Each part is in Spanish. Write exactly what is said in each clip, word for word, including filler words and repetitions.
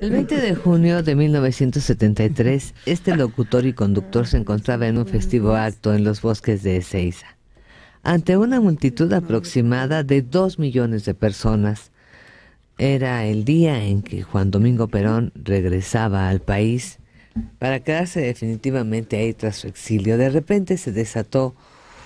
El veinte de junio de mil novecientos setenta y tres, este locutor y conductor se encontraba en un festivo acto en los bosques de Ezeiza, ante una multitud aproximada de dos millones de personas. Era el día en que Juan Domingo Perón regresaba al país para quedarse definitivamente ahí tras su exilio. De repente se desató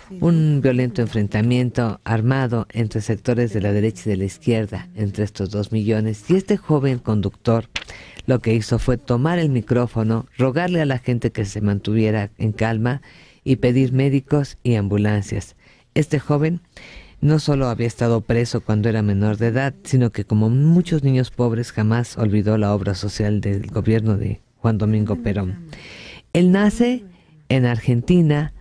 un violento enfrentamiento armado entre sectores de la derecha y de la izquierda, entre estos dos millones, y este joven conductor lo que hizo fue tomar el micrófono, rogarle a la gente que se mantuviera en calma y pedir médicos y ambulancias. Este joven no solo había estado preso cuando era menor de edad, sino que como muchos niños pobres jamás olvidó la obra social del gobierno de Juan Domingo Perón. Él nace en Argentina,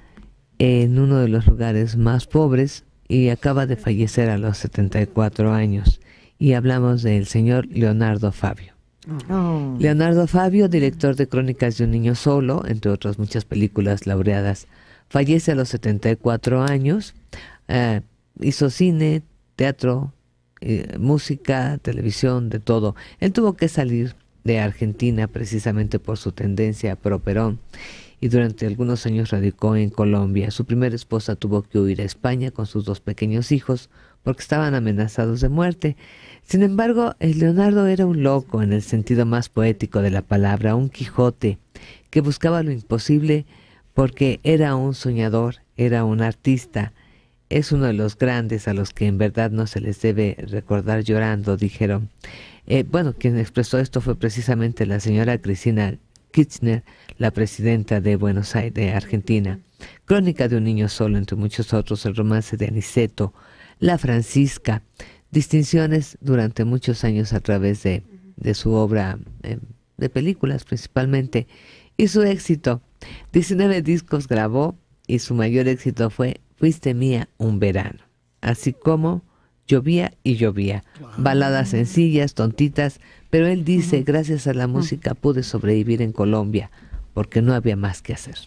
en uno de los lugares más pobres, y acaba de fallecer a los setenta y cuatro años. Y hablamos del señor Leonardo Fabio. Oh. Leonardo Fabio, director de Crónicas de un niño solo, entre otras muchas películas laureadas, fallece a los setenta y cuatro años. Eh, hizo cine, teatro, eh, música, televisión, de todo. Él tuvo que salir de Argentina precisamente por su tendencia pro Perón, y durante algunos años radicó en Colombia. Su primera esposa tuvo que huir a España con sus dos pequeños hijos porque estaban amenazados de muerte. Sin embargo, el Leonardo era un loco en el sentido más poético de la palabra, un Quijote que buscaba lo imposible porque era un soñador, era un artista. Es uno de los grandes a los que en verdad no se les debe recordar llorando, dijeron. Eh, bueno, quien expresó esto fue precisamente la señora Cristina Kirchner, la presidenta de Buenos Aires, de Argentina. Crónica de un niño solo, entre muchos otros, el romance de Aniceto, La Francisca, distinciones durante muchos años a través de, de su obra, eh, de películas principalmente, y su éxito. diecinueve discos grabó y su mayor éxito fue Fuiste mía un verano, así como Llovía y llovía, baladas sencillas, tontitas, pero él dice, gracias a la música pude sobrevivir en Colombia, porque no había más que hacer.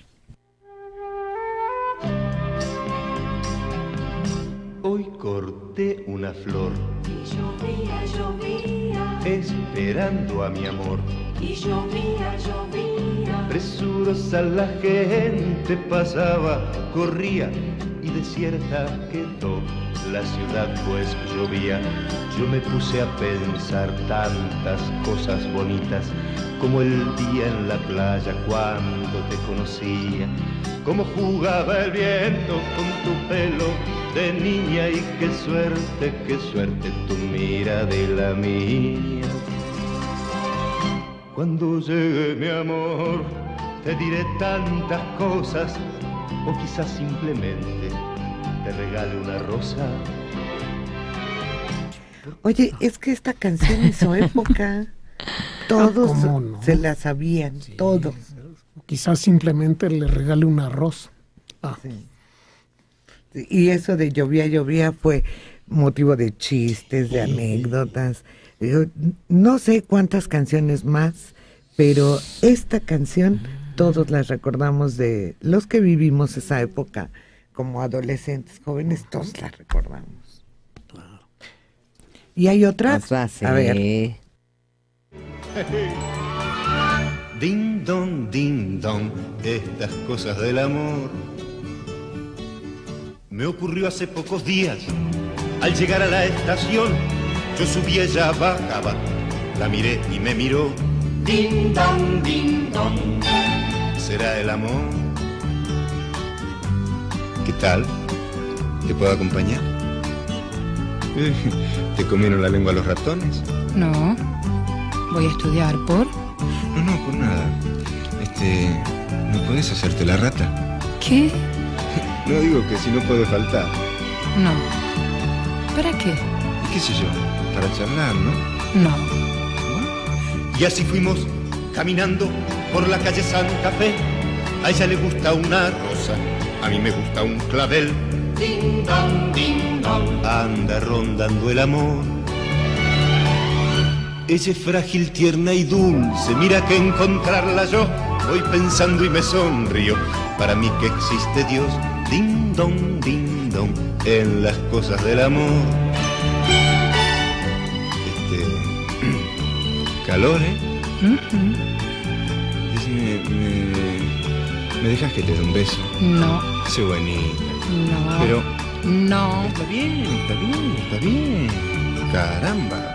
Hoy corté una flor y llovía, llovía, esperando a mi amor. Y llovía, llovía, Presurosa la gente pasaba, corría y desierta quedó la ciudad pues llovía. Yo me puse a pensar tantas cosas bonitas, como el día en la playa cuando te conocía, cómo jugaba el viento con tu pelo de niña, y qué suerte, qué suerte tu mira de la mía. Cuando llegue mi amor te diré tantas cosas, o quizás simplemente te regale una rosa. Oye, es que esta canción hizo época. Todos no? se la sabían, sí, todos. Quizás simplemente le regale una rosa. Ah. Sí. Y eso de llovía, llovía fue motivo de chistes, de anécdotas. Yo no sé cuántas canciones más, pero esta canción todos la recordamos, de los que vivimos esa época como adolescentes, jóvenes, todos la recordamos. Claro. ¿Y hay otras? Fácil. A ver. Ding dong, ding dong, estas cosas del amor. Me ocurrió hace pocos días, al llegar a la estación, yo subí, ella bajaba, la miré y me miró. ding dong, ding dong. ¿Será el amor? ¿Qué tal? ¿Te puedo acompañar? ¿Te comieron la lengua los ratones? No, voy a estudiar por... No, no, por nada. Este, ¿no podés hacerte la rata? ¿Qué? No, digo que si no puede faltar. No. ¿Para qué? ¿Y qué sé yo? Para charlar, ¿no? No. Y así fuimos caminando por la calle Santa Fe. A ella le gusta una rosa, a mí me gusta un clavel. Ding dong, ding dong. Anda rondando el amor. Ella es frágil, tierna y dulce, mira que encontrarla yo voy pensando y me sonrío. Para mí que existe Dios, ding dong, ding dong, en las cosas del amor. Este... calor, ¿eh? Ujú. Decime, me, ¿me dejas que te dé un beso? No, Sé bonita. no. Pero No. está bien, está bien, está bien. Caramba.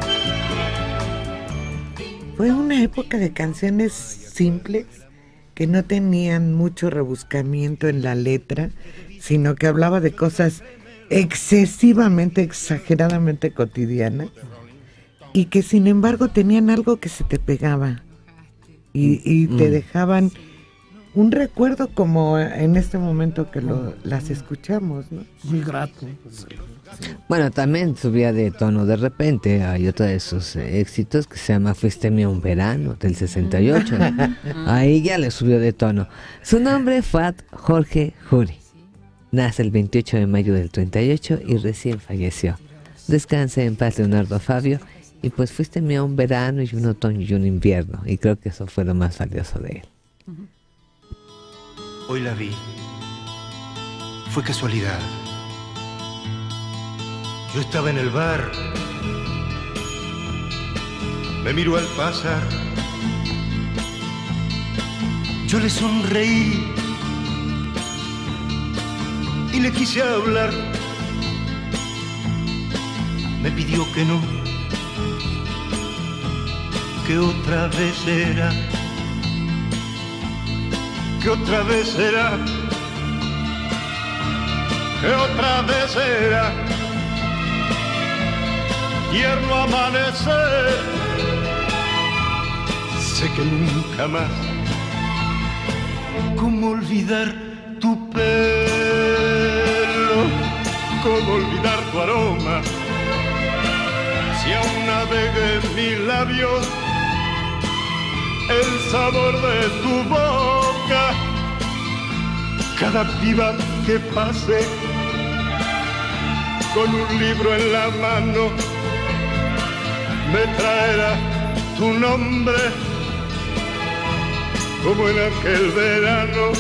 Fue una época de canciones simples que no tenían mucho rebuscamiento en la letra, sino que hablaba de cosas excesivamente, exageradamente cotidianas y que sin embargo tenían algo que se te pegaba y, y te Mm. dejaban un recuerdo como en este momento que lo, las escuchamos, ¿no? Muy grato. Bueno, también subía de tono de repente. Hay otro de sus eh, éxitos que se llama Fuiste mía un verano, del sesenta y ocho. Ahí ya le subió de tono. Su nombre fue Jorge Juri. Nace el veintiocho de mayo del treinta y ocho y recién falleció. Descanse en paz, Leonardo Fabio. Y pues fuiste mía un verano y un otoño y un invierno. Y creo que eso fue lo más valioso de él. Hoy la vi. Fue casualidad. Yo estaba en el bar. Me miró al pasar. Yo le sonreí y le quise hablar. Me pidió que no, que otra vez era. Que otra vez será, que otra vez será, tierno amanecer. Sé que nunca más, cómo olvidar tu pelo, cómo olvidar tu aroma, si aún navega en mis labios el sabor de tu boca. Cada piba que pase con un libro en la mano me traerá tu nombre como en aquel verano.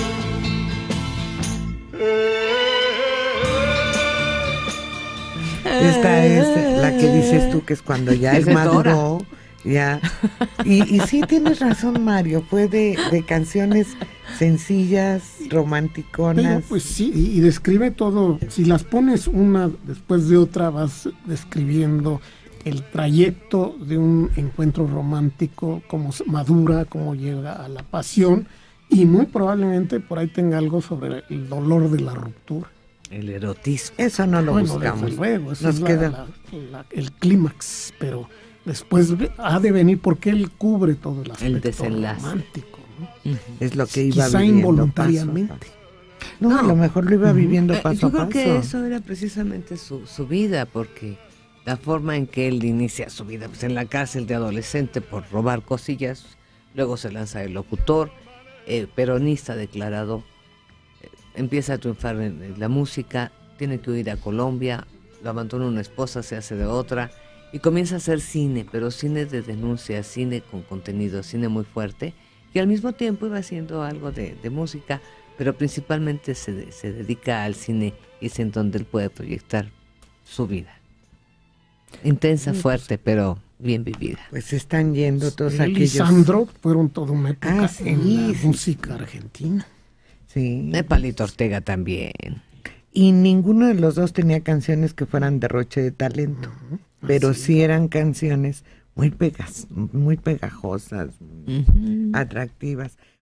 Esta es la que dices tú, que es cuando ya él Esa es Dora. maduró, ya. Y, y sí tienes razón, Mario, fue de, de canciones sencillas, romanticonas. Pero pues sí, y, y describe todo. Si las pones una después de otra, vas describiendo el trayecto de un encuentro romántico, cómo se madura, cómo llega a la pasión, y muy probablemente por ahí tenga algo sobre el dolor de la ruptura. El erotismo. Eso no lo Bueno, buscamos. desde luego, eso Nos es la- queda. la- la- el clímax, pero después ve- ha de venir porque él cubre todo el aspecto desenlace. romántico, ¿no? Es lo que iba Quizá viviendo involuntariamente. paso a paso. No, a lo mejor lo iba viviendo Eh, paso Yo a creo paso. que eso era precisamente su, su vida, porque la forma en que él inicia su vida, pues en la cárcel de adolescente por robar cosillas, luego se lanza el locutor, eh, peronista declarado, eh, empieza a triunfar en, en la música, tiene que huir a Colombia, lo abandona una esposa, se hace de otra, y comienza a hacer cine, pero cine de denuncia, cine con contenido, cine muy fuerte, y al mismo tiempo iba haciendo algo de, de música, pero principalmente se, de- se dedica al cine, y es en donde él puede proyectar su vida. Intensa, fuerte, pero bien vivida. Pues están yendo todos Él y aquellos. Sandro fueron toda una época Ah, sí, en la sí. música argentina. Sí. De Palito Ortega también. Y ninguno de los dos tenía canciones que fueran derroche de talento, pero sí eran canciones muy pegas, muy pegajosas, Ujú. atractivas.